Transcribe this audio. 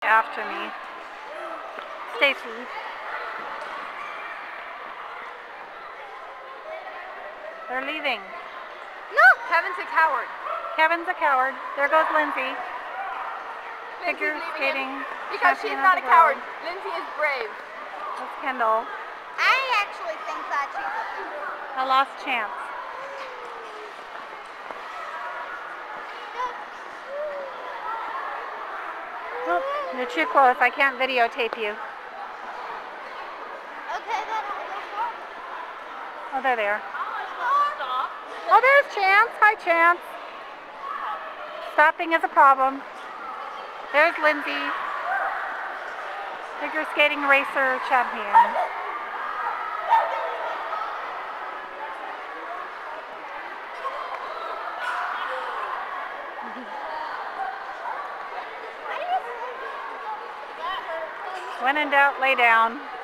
After me. Stacy. They're leaving. No! Kevin's a coward. Kevin's a coward. There goes Lindsay. Figure skating. Because she's not a coward. Lindsay is brave. That's Kendall. I actually think that she's a coward. I lost Chance. Oh, you're too close. I can't videotape you. Okay, then I'll go stop. Oh, there they are. Oh, there's Chance. Hi, Chance. Stopping is a problem. There's Lindsay. Figure skating racer champion. When in doubt, lay down.